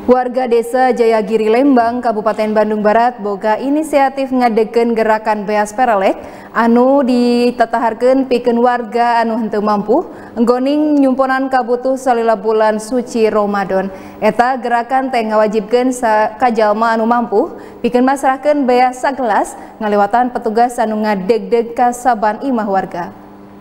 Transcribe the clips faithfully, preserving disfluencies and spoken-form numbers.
Warga Desa Jayagiri Lembang, Kabupaten Bandung Barat boga inisiatif ngadegeun gerakan beas perelek anu ditataharkeun pikeun warga anu henteu mampu nggoning nyumponan kabutuh salila bulan suci Ramadan. Eta gerakan teh ngawajibkeun ka jalma anu mampu pikeun masrahkeun beas sagelas ngaliwatan petugas anu ngadegdeg ka saban imah warga.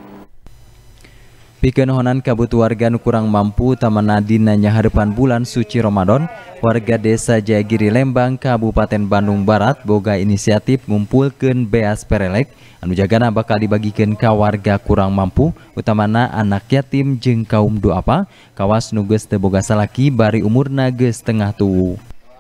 Pikeun honan kabutuh warga nu kurang mampu tamana dina nyaharepan bulan suci Ramadan, warga Desa Jayagiri Lembang, Kabupaten Bandung Barat boga inisiatif ngumpulkeun beas perelek anu jagana bakal dibagikeun ka warga kurang mampu utamana anak yatim jeung kaum duafa kawas nu geus teu boga salaki bari umurna geus tengah tuwuh.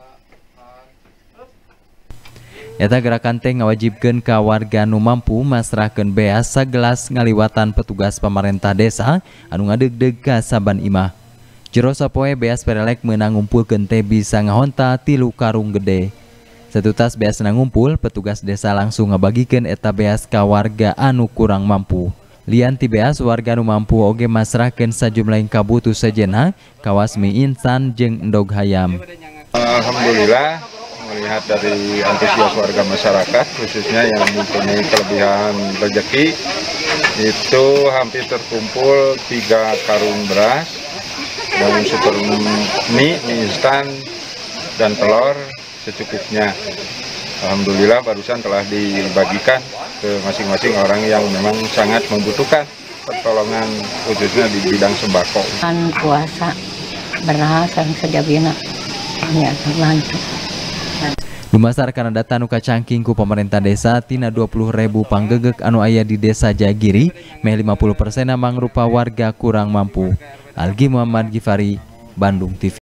Eta gerakan teh ngawajibkeun ka warga nu mampu masrahkeun beas sagelas ngaliwatan petugas pamarentah desa anu ngadegdeg ka saban imah. Jero sapoe beas perelek meunang ngumpulkeun teh bisa ngahonta tilu karung gede. Satutas beas ngumpul, petugas desa langsung ngabagikeun eta beas ka warga anu kurang mampu. Lian ti beas warga nu mampu oge masrahkeun sajumlah kabutuh sejenna kawas mie instan jeung endog hayam. Alhamdulillah, melihat dari antusias warga masyarakat khususnya yang mempunyai kelebihan rezeki itu hampir terkumpul tiga karung beras dan super mie, mie instan dan telur secukupnya. Alhamdulillah barusan telah dibagikan ke masing-masing orang yang memang sangat membutuhkan pertolongan khususnya di bidang sembako. Kan puasa beras yang sejabina ya lanjut. Dumasarkan data nu kacangking ku pemerintah desa tina dua puluh ribu panggegek anu aya di Desa Jayagiri, meh lima puluh persen mangrupa warga kurang mampu. Algi Muhammad Gifari, Bandung T V.